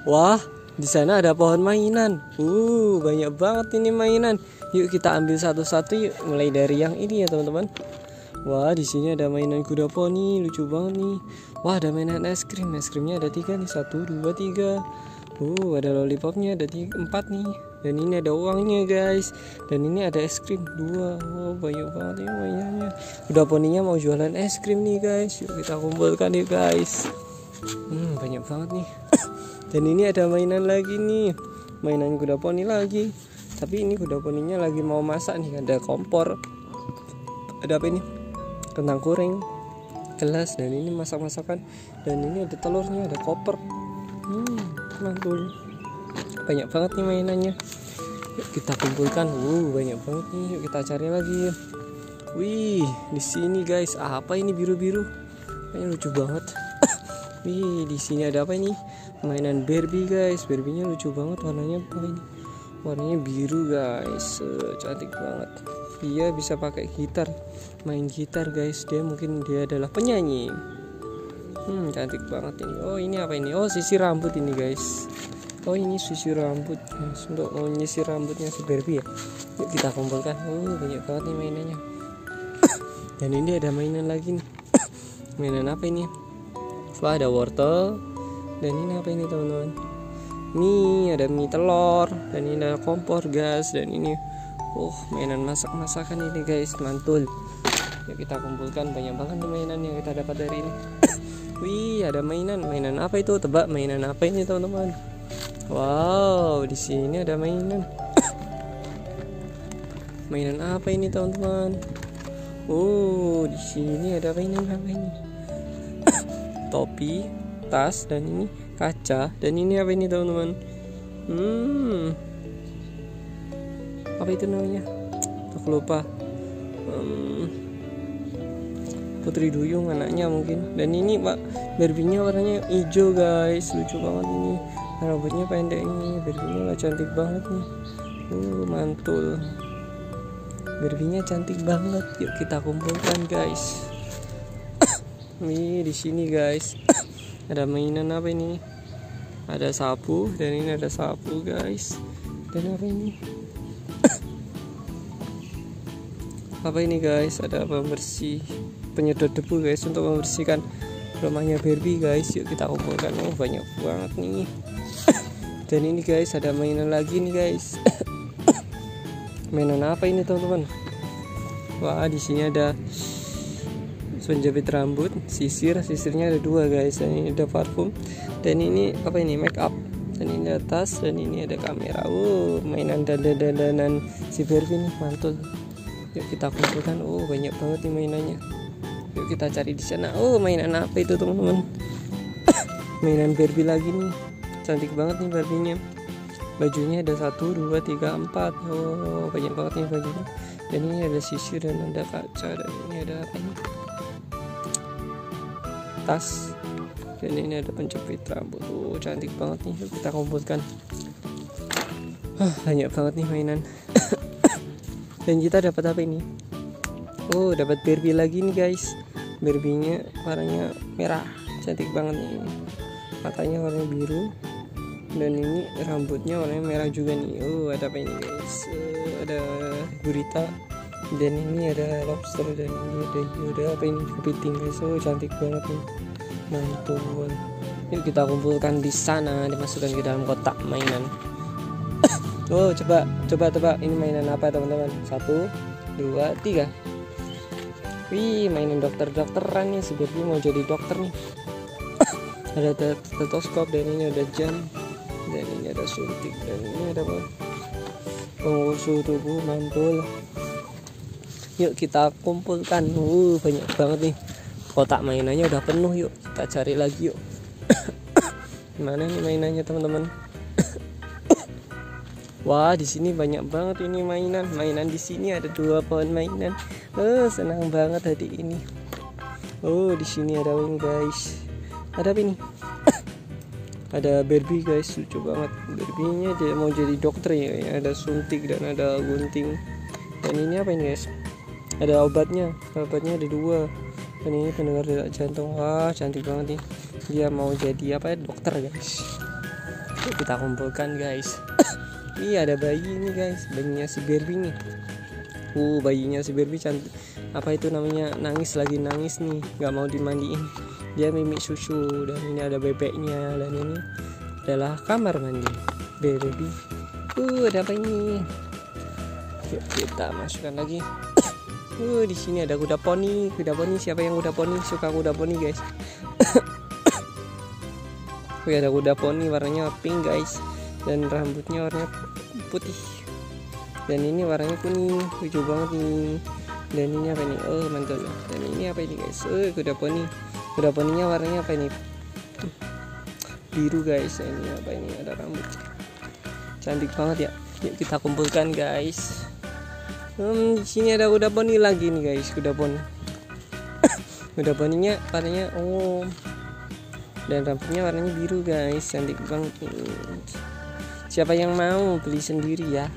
Wah, di sana ada pohon mainan. Banyak banget ini mainan. Yuk kita ambil satu-satu yuk. Mulai dari yang ini ya teman-teman. Wah, di sini ada mainan kuda poni, lucu banget nih. Wah, ada mainan es krim. Es krimnya ada 3 nih, 1, 2, 3. Ada lollipopnya ada 4 nih. Dan ini ada uangnya guys. Dan ini ada es krim 2. Banyak banget ya mainannya. Kuda poninya mau jualan es krim nih guys. Yuk kita kumpulkan yuk guys. Banyak banget nih. Dan ini ada mainan lagi nih. Mainan kuda poni lagi. Tapi ini kuda poninya lagi mau masak nih. Ada kompor. Ada apa ini? Kentang goreng, gelas, dan ini masak-masakan. Dan ini ada telurnya, ada koper. Mantul. Banyak banget nih mainannya. Yuk kita kumpulkan. Banyak banget nih. Yuk kita cari lagi. Wih, di sini guys, apa ini biru-biru? Ini lucu banget. Wih, di sini ada apa ini? Mainan Barbie guys. Barbie-nya lucu banget, warnanya apa ini? Warnanya biru guys. Cantik banget. Dia bisa pakai gitar, main gitar guys. Mungkin dia adalah penyanyi. Cantik banget ini. Ini apa ini? Sisir rambut ini guys. Ini sisir rambut guys, untuk menyisir rambutnya si Barbie ya. Yuk kita kumpulkan. Banyak banget nih mainannya. Dan ini ada mainan lagi nih. Mainan apa ini? Wah, ada wortel. Dan ini apa ini teman-teman? Nih ada mie telur. Dan ini ada kompor gas. Dan ini mainan masak-masakan ini guys, mantul. Yuk kita kumpulkan. Banyak banget nih mainan yang kita dapat dari ini. Wih, ada mainan apa itu? Tebak mainan apa ini teman-teman? Wow, di sini ada mainan. Mainan apa ini teman-teman? Di sini ada mainan apa ini? Topi, tas, dan ini kaca. Dan ini apa ini teman-teman? Apa itu namanya? Aku lupa. Putri Duyung anaknya mungkin. Dan ini Pak, Barbie-nya warnanya hijau guys, lucu banget ini. Rambutnya pendek ini. Barbie-nya cantik banget nih. Mantul. Barbie-nya cantik banget. Yuk kita kumpulkan guys. Nih di sini guys. Ada mainan apa ini? Ada sapu, dan ini ada sapu guys. Dan apa ini? Apa ini guys? Ada pembersih, penyedot debu guys, untuk membersihkan rumahnya Barbie guys. Yuk kita kumpulkan. Banyak banget nih. Dan ini guys ada mainan lagi nih guys. Mainan apa ini teman-teman? Wah, di sini ada penjepit rambut, sisirnya ada 2 guys. Dan ini ada parfum. Dan ini apa ini? Make up. Dan ini ada tas. Dan ini ada kamera. Mainan dandan-dandanan si Barbie nih, mantul. Yuk kita kumpulkan. Banyak banget nih mainannya. Yuk kita cari di sana. Mainan apa itu teman-teman? Mainan Barbie lagi nih. Cantik banget nih Barbie-nya. Bajunya ada 1, 2, 3, 4. Banyak banget nih bajunya. Dan ini ada sisir dan ada kaca. Dan ini ada apa ini? Tas. Dan ini ada penjepit rambut. Cantik banget nih. Yuk kita kumpulkan. Banyak banget nih mainan. Dan kita dapat apa ini? Dapat Barbie lagi nih guys. Barbie-nya warnanya merah. Cantik banget nih. Matanya warna biru. Dan ini rambutnya warnanya merah juga nih. Ada apa ini guys? Ada gurita. Dan ini ada lobster. Dan ini ada apa ini? Kepiting guys. Cantik banget nih. Mantul. Yuk kita kumpulkan di sana, dimasukkan ke dalam kotak mainan. Coba tebak ini mainan apa teman-teman? 1, 2, 3. Wih, mainan dokter-dokteran nih. Seperti mau jadi dokter nih. Ada stetoskop. Dan ini ada jam. Dan ini ada suntik. Dan ini ada pengukur suhu tubuh, mantul. Yuk kita kumpulkan. Banyak banget nih. Kotak mainannya udah penuh. Yuk kita cari lagi yuk. Mana nih mainannya teman-teman? Wah, di sini banyak banget ini mainan. Mainan di sini ada 2 pohon mainan. Senang banget hari ini. Di sini ada ini guys. Ada apa ini? Ada Barbie guys, lucu banget. Barbie-nya mau jadi dokter ya. Ada suntik dan ada gunting. Dan ini apa ini guys? Ada obatnya. Obatnya ada 2. Dan ini pendengar detak jantung. Wah, cantik banget nih. Dia mau jadi apa ya? Dokter guys. Yuk kita kumpulkan guys. Iya ada bayi ini guys, bayinya si Barbie nih. Bayinya si Barbie cantik. Apa itu namanya, nangis, lagi nangis nih, nggak mau dimandiin. Dia mimik susu. Dan ini ada bebeknya. Dan ini adalah kamar mandi Barbie. Ada apa ini? Yuk kita masukkan lagi. Di sini ada kuda poni. Kuda poni, siapa yang kuda poni? Suka kuda poni guys. Ada kuda poni warnanya pink guys, dan rambutnya warnanya putih. Dan ini warnanya kuning, lucu banget nih. Dan ini apa ini? Mantul. Dan ini apa ini guys? Kuda poni. Kuda poninya warnanya apa ini? Biru guys. Ini apa ini? Ada rambut. Cantik banget ya. Yuk kita kumpulkan guys. Di sini ada kuda poni lagi nih guys, kuda poni. Kuda poninya warnanya dan rambutnya warnanya biru guys, cantik banget. Siapa yang mau beli sendiri ya?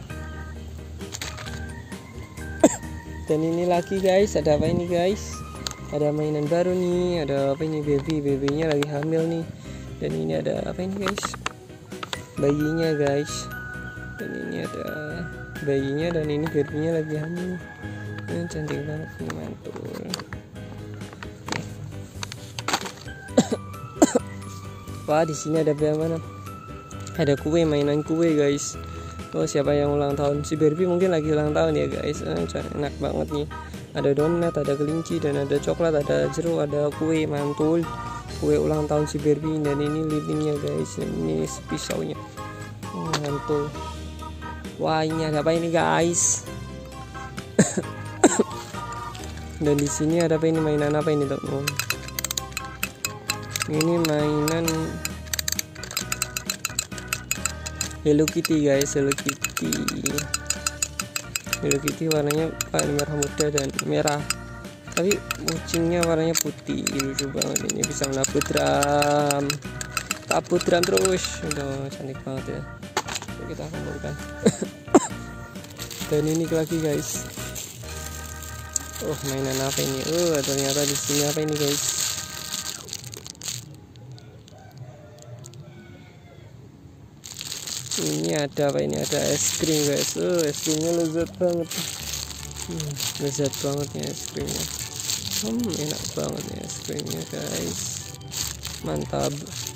Dan ini lagi guys, ada apa ini guys? Ada mainan baru nih, ada apa ini, babynya lagi hamil nih. Dan ini ada apa ini guys? Bayinya guys. Dan ini ada bayinya, dan ini babynya lagi hamil. Cantik banget nih, mantul. Wah, di sini ada mana? Ada kue, mainan kue guys. Siapa yang ulang tahun? Si Barbie mungkin lagi ulang tahun ya guys. Enak banget nih. Ada donat, ada kelinci, dan ada coklat, ada jeruk, ada kue, mantul. Kue ulang tahun si Barbie. Dan ini lilinnya guys. Dan ini pisaunya. Mantul. Wah, ini ada apa ini guys? Dan di sini ada apa ini, mainan apa ini teman-teman? Ini mainan Hello Kitty guys, Hello Kitty. Hello Kitty warnanya merah muda dan merah, tapi kucingnya warnanya putih. Lucu banget, ini bisa menabut drum. Tabut drum terus. Cantik banget ya. Kita kumpulkan. Dan ini lagi guys. Mainan apa ini? Ternyata di sini apa ini guys? Ini ada apa ini? Ada es krim guys. Es krimnya lezat banget. Lezat banget ya es krimnya. Enak banget ya es krimnya guys. Mantap.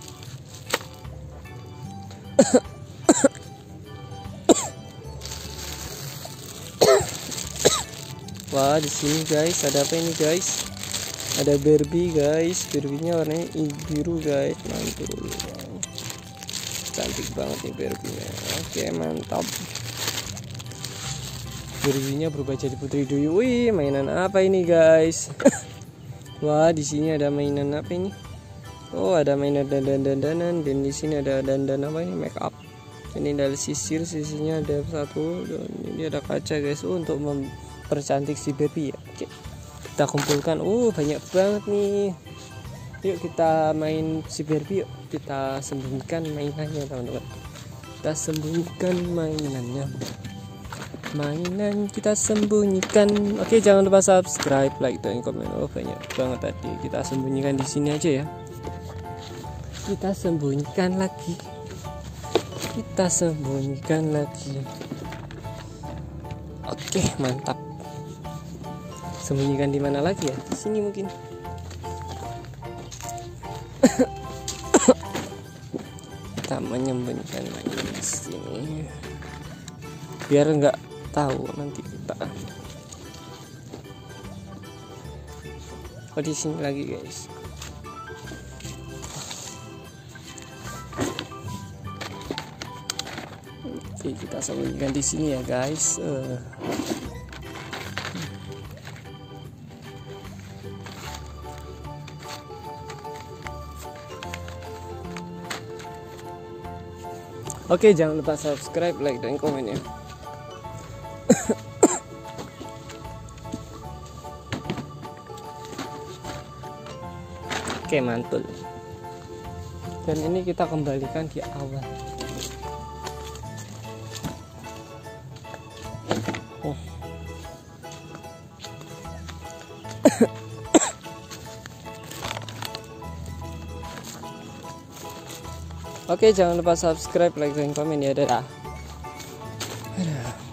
Wah, di sini guys ada apa ini guys? Ada Barbie guys. Barbie-nya warnanya biru guys. Mantul. Cantik banget nih Barbie-nya. Oke, mantap. Barbie-nya berubah jadi Putri Duyung. Wih, mainan apa ini guys? Wah, di sini ada mainan apa ini? Ada mainan dandan-dandanan, dan di sini ada dandan apa ini? Make up. Ini ada sisirnya ada satu, dan ini ada kaca guys. Untuk mempercantik si Barbie ya. Oke. Kita kumpulkan. Banyak banget nih. Yuk kita main si Barbie yuk. Kita sembunyikan mainannya teman-teman. Kita sembunyikan mainannya. Mainan kita sembunyikan. Oke, jangan lupa subscribe, like, dan komen. Banyak banget tadi. Kita sembunyikan di sini aja ya. Kita sembunyikan lagi. Kita sembunyikan lagi. Oke, mantap. Sembunyikan di mana lagi ya? Di sini mungkin. Kita menyembunyikan mainan di sini biar nggak tahu nanti kita. Di sini lagi guys. Oke, kita sembunyikan di sini ya guys. Oke, jangan lupa subscribe, like, dan komen ya. Oke, mantul. Dan ini kita kembalikan di awal. Oke, jangan lupa subscribe, like, dan komen ya. Dadah. Dadah.